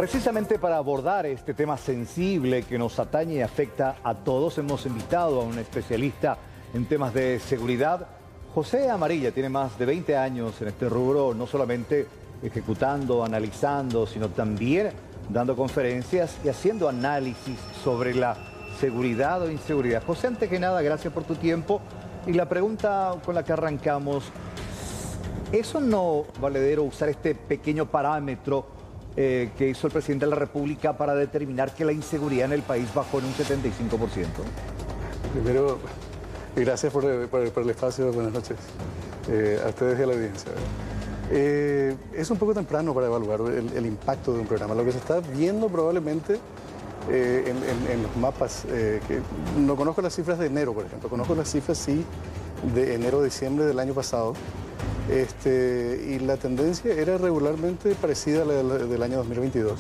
Precisamente para abordar este tema sensible que nos atañe y afecta a todos, hemos invitado a un especialista en temas de seguridad. José Amarilla tiene más de 20 años en este rubro, no solamente ejecutando, analizando, sino también dando conferencias y haciendo análisis sobre la seguridad o inseguridad. José, antes que nada, gracias por tu tiempo. Y la pregunta con la que arrancamos, ¿es o no valedero usar este pequeño parámetro que hizo el presidente de la República para determinar que la inseguridad en el país bajó en un 75%? Primero, gracias por el espacio. Buenas noches a ustedes y a la audiencia. Es un poco temprano para evaluar el impacto de un programa. Lo que se está viendo probablemente en los mapas, que no conozco las cifras de enero, por ejemplo, conozco las cifras sí de enero-diciembre del año pasado, y la tendencia era regularmente parecida a la del año 2022.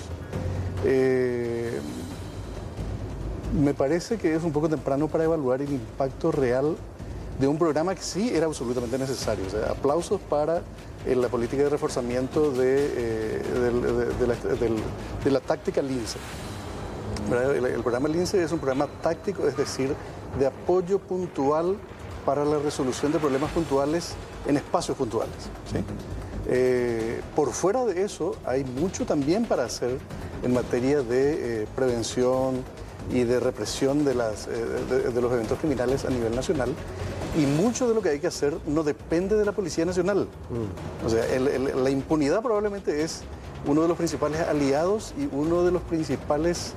Me parece que es un poco temprano para evaluar el impacto real de un programa que sí era absolutamente necesario. O sea, aplausos para la política de reforzamiento de la táctica LINCE. El programa LINCE es un programa táctico, es decir, de apoyo puntual para la resolución de problemas puntuales en espacios puntuales, ¿sí? Por fuera de eso, hay mucho también para hacer en materia de prevención y de represión de los eventos criminales a nivel nacional. Y mucho de lo que hay que hacer no depende de la Policía Nacional. O sea, la impunidad probablemente es uno de los principales aliados y uno de los principales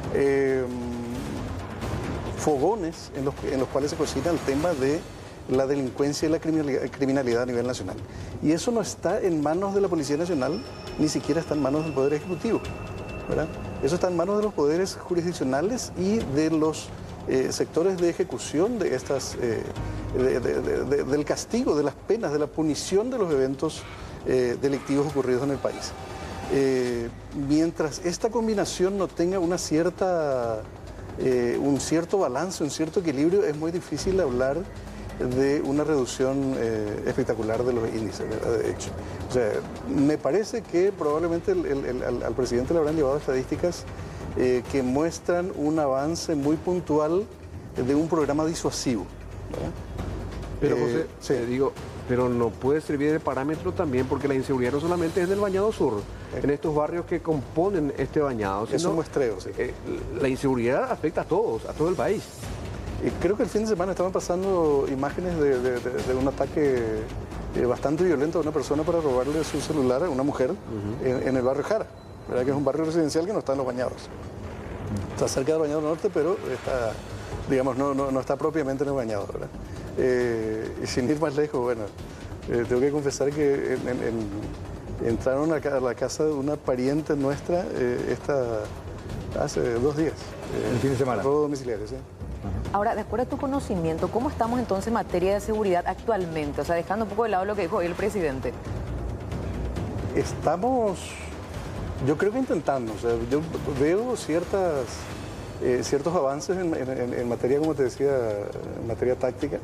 fogones en los cuales se cocina el tema de la delincuencia y la criminalidad a nivel nacional. Y eso no está en manos de la Policía Nacional, ni siquiera está en manos del Poder Ejecutivo, ¿verdad? Eso está en manos de los poderes jurisdiccionales y de los sectores de ejecución de estas, del castigo, de las penas, de la punición de los eventos delictivos ocurridos en el país. Mientras esta combinación no tenga un cierto balance, un cierto equilibrio, es muy difícil hablar de una reducción espectacular de los índices, ¿verdad? De hecho. O sea, me parece que probablemente al presidente le habrán llevado estadísticas que muestran un avance muy puntual de un programa disuasivo, ¿verdad? Pero José, sí. Pero no puede servir de parámetro también, porque la inseguridad no solamente es del Bañado Sur, en estos barrios que componen este bañado, sino es un muestreo, sí. La inseguridad afecta a todos, a todo el país. Creo que el fin de semana estaban pasando imágenes de un ataque bastante violento a una persona para robarle su celular a una mujer en el barrio Jara, ¿verdad? Que es un barrio residencial que no está en los bañados. Está cerca del Bañado Norte, pero está, digamos, no está propiamente en el bañado, ¿verdad? Y sin ir más lejos, bueno, tengo que confesar que entraron a la casa de una pariente nuestra hace 2 días. El fin de semana. Robo domiciliario, sí. Ahora, de acuerdo a tu conocimiento, ¿cómo estamos entonces en materia de seguridad actualmente? O sea, dejando un poco de lado lo que dijo hoy el presidente. Estamos, yo creo que intentando. O sea, yo veo ciertos avances en materia, como te decía, en materia táctica,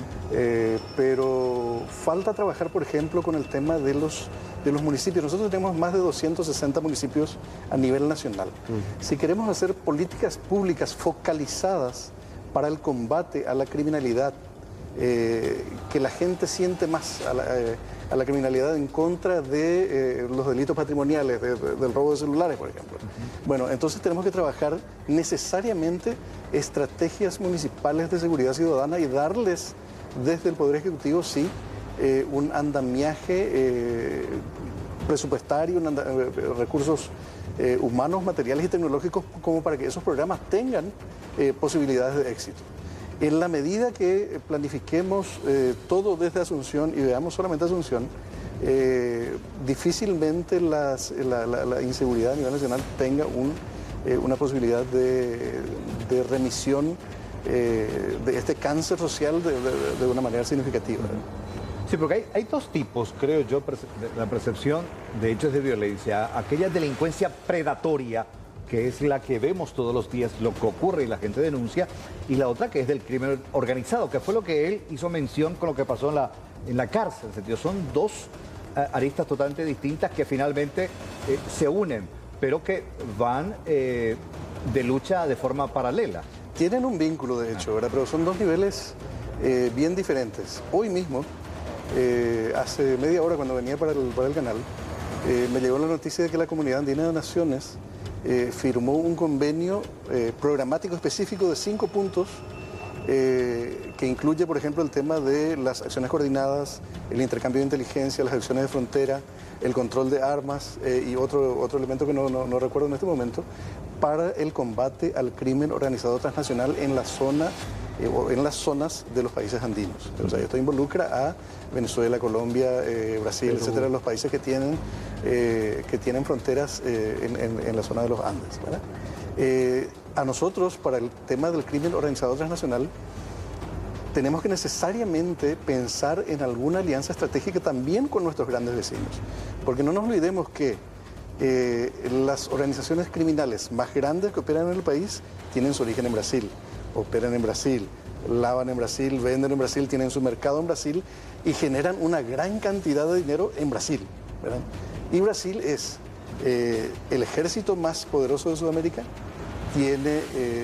pero falta trabajar, por ejemplo, con el tema de los municipios. Nosotros tenemos más de 260 municipios a nivel nacional. Si queremos hacer políticas públicas focalizadas para el combate a la criminalidad, que la gente siente más a la criminalidad en contra de los delitos patrimoniales, del robo de celulares, por ejemplo. Bueno, entonces tenemos que trabajar necesariamente estrategias municipales de seguridad ciudadana y darles desde el Poder Ejecutivo, sí, un andamiaje presupuestario, recursos humanos, materiales y tecnológicos como para que esos programas tengan posibilidades de éxito. En la medida que planifiquemos todo desde Asunción y veamos solamente Asunción, difícilmente la inseguridad a nivel nacional tenga una posibilidad de remisión de este cáncer social de una manera significativa. Sí, porque hay dos tipos, creo yo, la percepción de hechos de violencia. Aquella delincuencia predatoria, que es la que vemos todos los días, lo que ocurre y la gente denuncia, y la otra que es del crimen organizado, que fue lo que él hizo mención con lo que pasó en la cárcel. En sentido, son dos aristas totalmente distintas que finalmente se unen pero que van de lucha de forma paralela. Tienen un vínculo, de hecho, ¿verdad? Pero son dos niveles bien diferentes. Hoy mismo, hace media hora cuando venía para el canal, me llegó la noticia de que la Comunidad Andina de Naciones firmó un convenio programático específico de 5 puntos que incluye, por ejemplo, el tema de las acciones coordinadas, el intercambio de inteligencia, las acciones de frontera, el control de armas y otro elemento que no recuerdo en este momento, para el combate al crimen organizado transnacional en la zona o en las zonas de los países andinos. O sea, esto involucra a Venezuela, Colombia, Brasil, etcétera, los países que tienen fronteras en la zona de los Andes, ¿verdad? A nosotros, para el tema del crimen organizado transnacional, tenemos que necesariamente pensar en alguna alianza estratégica también con nuestros grandes vecinos. Porque no nos olvidemos que las organizaciones criminales más grandes que operan en el país tienen su origen en Brasil, operan en Brasil, lavan en Brasil, venden en Brasil, tienen su mercado en Brasil y generan una gran cantidad de dinero en Brasil, ¿verdad? Y Brasil es el ejército más poderoso de Sudamérica, tiene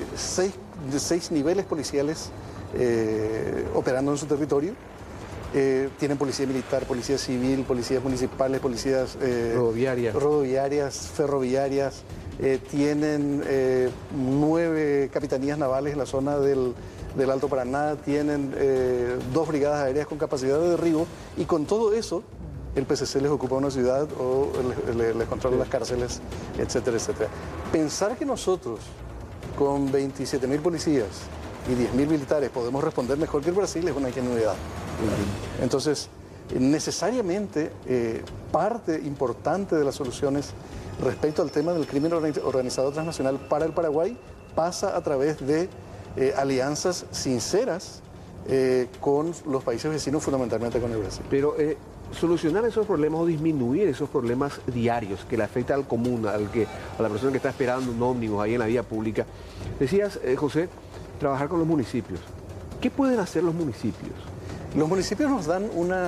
6 niveles policiales operando en su territorio. Tienen policía militar, policía civil, policías municipales, policías rodoviarias, ferroviarias. Tienen 9 capitanías navales en la zona del Alto Paraná. Tienen 2 brigadas aéreas con capacidad de derribo. Y con todo eso, el PCC les ocupa una ciudad o les controla las cárceles, etcétera, etcétera. Pensar que nosotros, con 27.000 policías y 10.000 militares, podemos responder mejor que el Brasil es una ingenuidad. Entonces, necesariamente, parte importante de las soluciones respecto al tema del crimen organizado transnacional para el Paraguay pasa a través de alianzas sinceras con los países vecinos, fundamentalmente con el Brasil. Pero solucionar esos problemas o disminuir esos problemas diarios que le afectan al común, a la persona que está esperando un ómnibus ahí en la vía pública. Decías, José, trabajar con los municipios. ¿Qué pueden hacer los municipios? Los municipios nos dan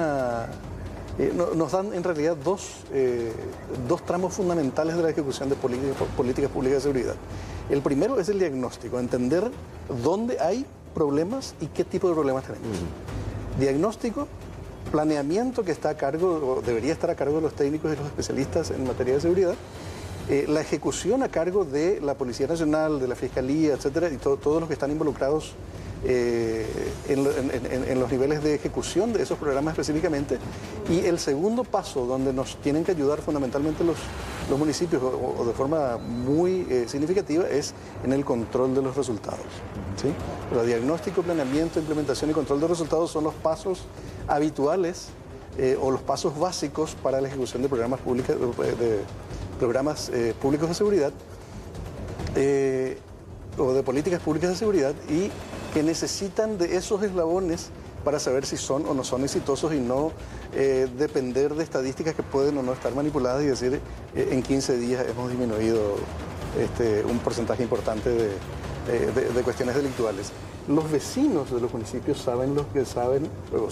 en realidad dos tramos fundamentales de la ejecución de políticas públicas de seguridad. El primero es el diagnóstico, entender dónde hay problemas y qué tipo de problemas tenemos. Diagnóstico, planeamiento que está a cargo, o debería estar a cargo de los técnicos y los especialistas en materia de seguridad. La ejecución a cargo de la Policía Nacional, de la Fiscalía, etcétera, y todos los que están involucrados en los niveles de ejecución de esos programas específicamente. Y el segundo paso, donde nos tienen que ayudar fundamentalmente los municipios, o de forma muy significativa, es en el control de los resultados, ¿sí? El diagnóstico, planeamiento, implementación y control de resultados son los pasos habituales o los pasos básicos para la ejecución de programas públicos de seguridad o de políticas públicas de seguridad, y que necesitan de esos eslabones para saber si son o no son exitosos y no depender de estadísticas que pueden o no estar manipuladas y decir en 15 días hemos disminuido un porcentaje importante de cuestiones delictuales. Los vecinos de los municipios son los que saben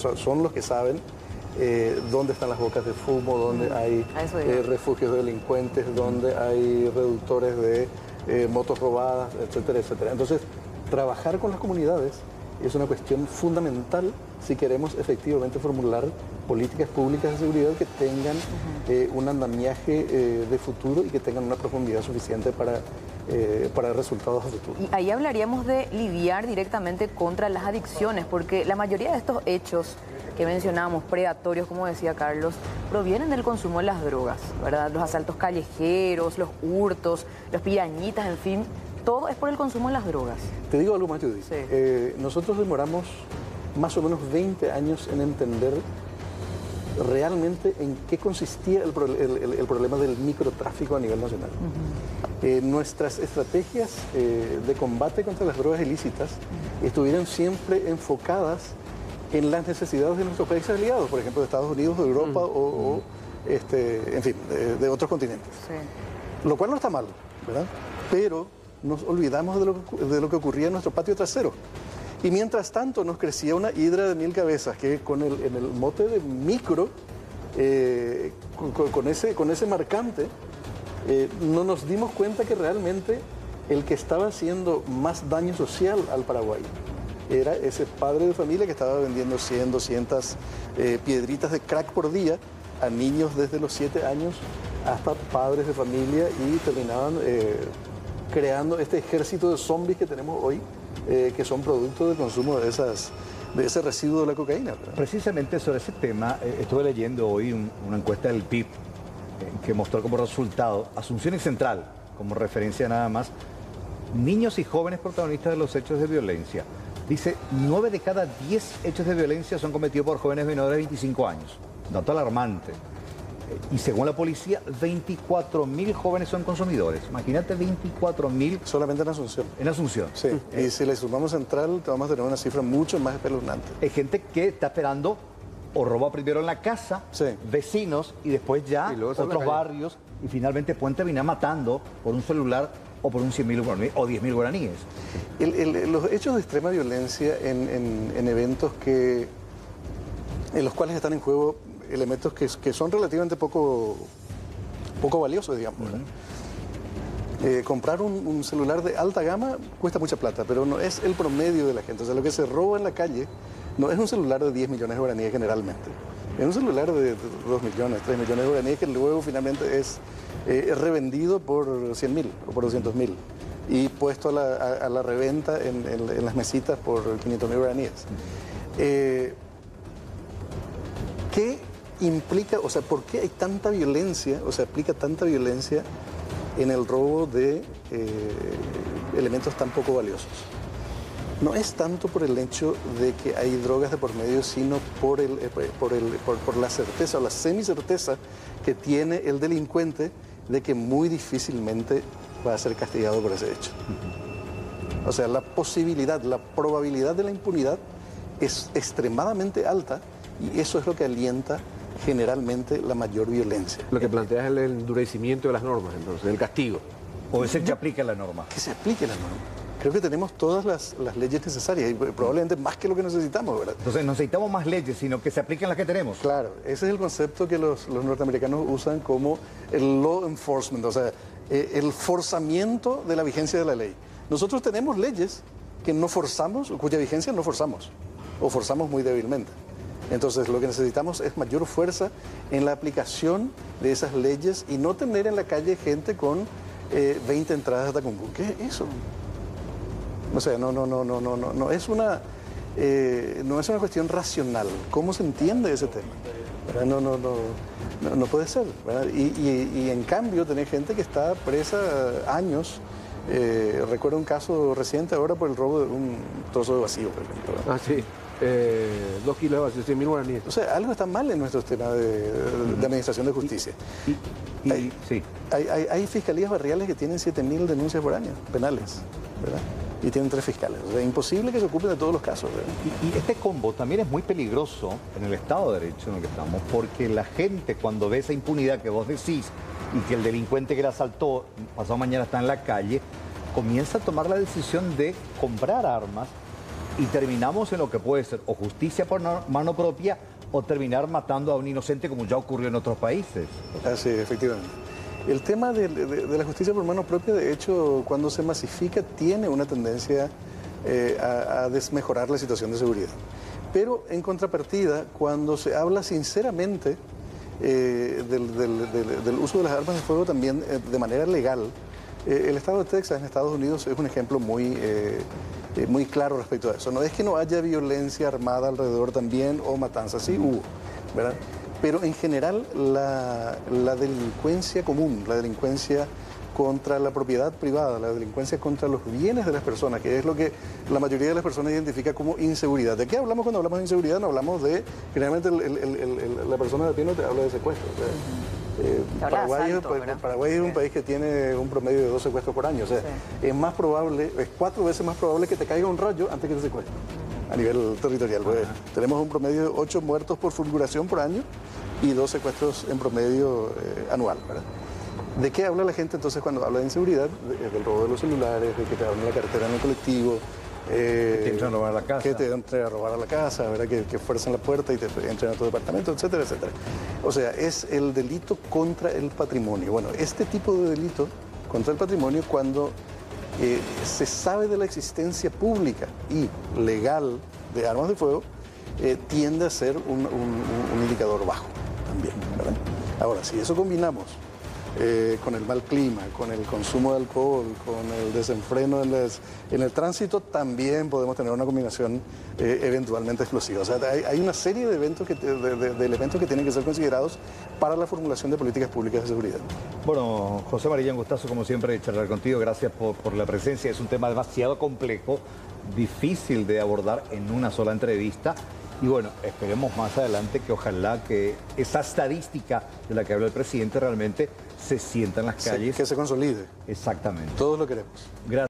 dónde están las bocas de fumo, dónde hay refugios de delincuentes, dónde hay reductores de motos robadas, etcétera, etcétera. Entonces, trabajar con las comunidades es una cuestión fundamental si queremos efectivamente formular políticas públicas de seguridad que tengan un andamiaje de futuro y que tengan una profundidad suficiente para resultados a futuro. Y ahí hablaríamos de lidiar directamente contra las adicciones, porque la mayoría de estos hechos que mencionamos, predatorios, como decía Carlos, provienen del consumo de las drogas, ¿verdad? Los asaltos callejeros, los hurtos, los pirañitas, en fin, todo es por el consumo de las drogas. Te digo algo más, Judith. Sí. Nosotros demoramos más o menos 20 años en entender realmente en qué consistía el problema del microtráfico a nivel nacional. Nuestras estrategias de combate contra las drogas ilícitas estuvieron siempre enfocadas en las necesidades de nuestros países aliados, por ejemplo, de Estados Unidos, de Europa en fin, de otros continentes. Sí. Lo cual no está mal, ¿verdad? Pero nos olvidamos de lo que ocurría en nuestro patio trasero. Y mientras tanto nos crecía una hidra de 1000 cabezas que en el mote de micro, con ese marcante, no nos dimos cuenta que realmente el que estaba haciendo más daño social al Paraguay era ese padre de familia que estaba vendiendo 100, 200 piedritas de crack por día a niños desde los 7 años hasta padres de familia, y terminaban creando este ejército de zombies que tenemos hoy, que son producto del consumo de ese residuo de la cocaína, ¿verdad? Precisamente sobre ese tema, estuve leyendo hoy una encuesta del PIB que mostró como resultado Asunción y Central, como referencia nada más, niños y jóvenes protagonistas de los hechos de violencia. Dice, 9 de cada 10 hechos de violencia son cometidos por jóvenes menores de 25 años. Dato alarmante. Y según la policía, 24.000 jóvenes son consumidores. Imagínate 24.000. Solamente en Asunción. En Asunción. Sí, y si le sumamos Central, vamos a tener una cifra mucho más espeluznante. Hay gente que está esperando o roba primero en la casa, sí, vecinos, y después ya otros barrios, y finalmente pueden terminar matando por un celular o por un 100.000 guaraníes o 10.000 guaraníes. Los hechos de extrema violencia en eventos en los cuales están en juego elementos que son relativamente poco valiosos, digamos. Comprar un celular de alta gama cuesta mucha plata, pero no es el promedio de la gente. O sea, lo que se roba en la calle no es un celular de 10 millones de guaraníes generalmente. Es un celular de 2 millones, 3 millones de guaraníes que luego finalmente es revendido por 100.000 o por 200.000 y puesto a la reventa en las mesitas por 500.000 guaraníes. ¿Qué implica, o sea, por qué hay tanta violencia, o sea, aplica tanta violencia en el robo de elementos tan poco valiosos? No es tanto por el hecho de que hay drogas de por medio, sino por la certeza o la semicerteza que tiene el delincuente de que muy difícilmente va a ser castigado por ese hecho. O sea, la posibilidad, la probabilidad de la impunidad es extremadamente alta, y eso es lo que alienta generalmente la mayor violencia. Lo que planteas es el endurecimiento de las normas, entonces, el castigo. ¿O es el que aplica la norma? Que se aplique la norma. Creo que tenemos todas las leyes necesarias y probablemente más que lo que necesitamos, ¿verdad? Entonces, no necesitamos más leyes, sino que se apliquen las que tenemos. Claro, ese es el concepto que los norteamericanos usan como el law enforcement, o sea, el forzamiento de la vigencia de la ley. Nosotros tenemos leyes que no forzamos, cuya vigencia no forzamos, o forzamos muy débilmente. Entonces, lo que necesitamos es mayor fuerza en la aplicación de esas leyes y no tener en la calle gente con 20 entradas de Tacumbú. ¿Qué es eso? O sea, no es una cuestión racional. ¿Cómo se entiende ese tema? ¿Verdad? No puede ser, ¿verdad? Y en cambio tenés gente que está presa años. Recuerdo un caso reciente ahora por el robo de un trozo de vacío, por ejemplo, ¿verdad? Ah, sí. 2 kilos de vacío, 100.000 guaraníes. O sea, algo está mal en nuestro sistema de administración de justicia. Sí. Hay fiscalías barriales que tienen 7.000 denuncias por año, penales, ¿verdad? Y tienen 3 fiscales. O sea, es imposible que se ocupen de todos los casos, ¿verdad? Y este combo también es muy peligroso en el Estado de Derecho en el que estamos, porque la gente, cuando ve esa impunidad que vos decís y que el delincuente que la asaltó pasado mañana está en la calle, comienza a tomar la decisión de comprar armas, y terminamos en lo que puede ser o justicia por mano propia o terminar matando a un inocente, como ya ocurrió en otros países. Así, efectivamente. El tema de la justicia por mano propia, de hecho, cuando se masifica, tiene una tendencia a desmejorar la situación de seguridad. Pero en contrapartida, cuando se habla sinceramente del uso de las armas de fuego también de manera legal, el estado de Texas en Estados Unidos es un ejemplo muy claro respecto a eso. No es que no haya violencia armada alrededor también o matanzas, sí hubo, ¿verdad? Pero en general la delincuencia común, la delincuencia contra la propiedad privada, la delincuencia contra los bienes de las personas, que es lo que la mayoría de las personas identifica como inseguridad. ¿De qué hablamos cuando hablamos de inseguridad? No hablamos de, generalmente la persona de pie no te habla de secuestro. O sea, Paraguay es un país que tiene un promedio de 2 secuestros por año. O sea, sí, es más probable, es 4 veces más probable que te caiga un rayo antes que te secuestren a nivel territorial. Tenemos un promedio de 8 muertos por fulguración por año y 2 secuestros en promedio anual, ¿verdad? ¿De qué habla la gente entonces cuando habla de inseguridad? Del robo de los celulares, de que te hablan en la carretera en el colectivo, Que te entren a robar a la casa. Que te entren a robar a la casa, ¿verdad? Que fuercen la puerta y te entren a tu departamento, etcétera, etcétera. O sea, es el delito contra el patrimonio. Bueno, este tipo de delito contra el patrimonio, cuando se sabe de la existencia pública y legal de armas de fuego, tiende a ser un indicador bajo también, ¿verdad? Ahora, si eso combinamos con el mal clima, con el consumo de alcohol, con el desenfreno en el tránsito, también podemos tener una combinación eventualmente explosiva. O sea, hay una serie de eventos de elementos que tienen que ser considerados para la formulación de políticas públicas de seguridad. Bueno, José Amarilla, un gustazo como siempre charlar contigo. Gracias por la presencia. Es un tema demasiado complejo, difícil de abordar en una sola entrevista. Y bueno, esperemos más adelante que ojalá que esa estadística de la que habló el presidente realmente se sienta en las calles. Que se consolide. Exactamente. Todos lo queremos. Gracias.